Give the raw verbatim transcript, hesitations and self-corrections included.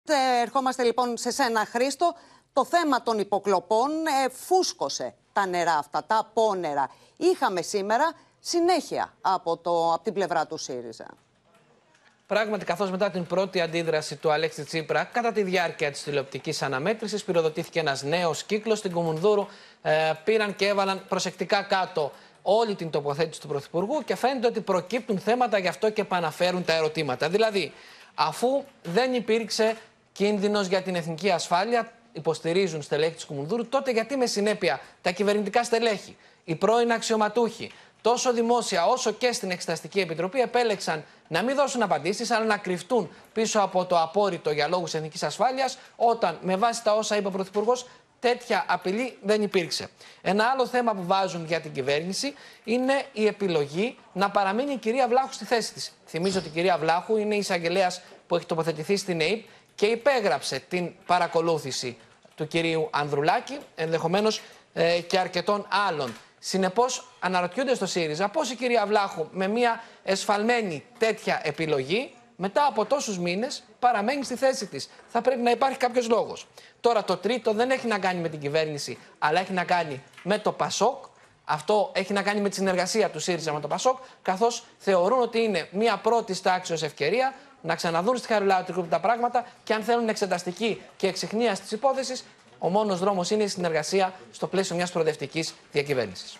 Ε, ερχόμαστε λοιπόν σε σένα, Χρήστο. Το θέμα των υποκλοπών ε, φούσκωσε τα νερά αυτά, τα απόνερα. Είχαμε σήμερα συνέχεια από, το, από την πλευρά του ΣΥΡΙΖΑ. Πράγματι, καθώς μετά την πρώτη αντίδραση του Αλέξη Τσίπρα, κατά τη διάρκεια της τηλεοπτικής αναμέτρησης, πυροδοτήθηκε ένας νέος κύκλος στην Κουμουνδούρου. Ε, πήραν και έβαλαν προσεκτικά κάτω όλη την τοποθέτηση του Πρωθυπουργού και φαίνεται ότι προκύπτουν θέματα, γι' αυτό και επαναφέρουν τα ερωτήματα. Δηλαδή, αφού δεν υπήρξε κίνδυνος για την εθνική ασφάλεια, υποστηρίζουν στελέχη της Κουμουνδούρου, τότε γιατί με συνέπεια τα κυβερνητικά στελέχη, οι πρώην αξιωματούχοι, τόσο δημόσια όσο και στην Εξεταστική Επιτροπή, επέλεξαν να μην δώσουν απαντήσεις, αλλά να κρυφτούν πίσω από το απόρριτο για λόγους εθνικής ασφάλειας, όταν με βάση τα όσα είπε ο Πρωθυπουργός, τέτοια απειλή δεν υπήρξε. Ένα άλλο θέμα που βάζουν για την κυβέρνηση είναι η επιλογή να παραμείνει η κυρία Βλάχου στη θέση της. Θυμίζω ότι η κυρία Βλάχου είναι η εισαγγελέας που έχει τοποθετηθεί στην ΕΕΠ και υπέγραψε την παρακολούθηση του κυρίου Ανδρουλάκη, ενδεχομένως ε, και αρκετών άλλων. Συνεπώς, αναρωτιούνται στο ΣΥΡΙΖΑ πώς η κυρία Βλάχου με μια εσφαλμένη τέτοια επιλογή, μετά από τόσους μήνες, παραμένει στη θέση της. Θα πρέπει να υπάρχει κάποιος λόγος. Τώρα, το τρίτο δεν έχει να κάνει με την κυβέρνηση, αλλά έχει να κάνει με το ΠΑΣΟΚ. Αυτό έχει να κάνει με τη συνεργασία του ΣΥΡΙΖΑ με το ΠΑΣΟΚ, καθώς θεωρούν ότι είναι μια πρώτη τάξεως ευκαιρία να ξαναδούν στη Χαριλάου τα πράγματα και αν θέλουν εξεταστική και εξιχνίαση της υπόθεσης, ο μόνος δρόμος είναι η συνεργασία στο πλαίσιο μιας προοδευτικής διακυβέρνησης.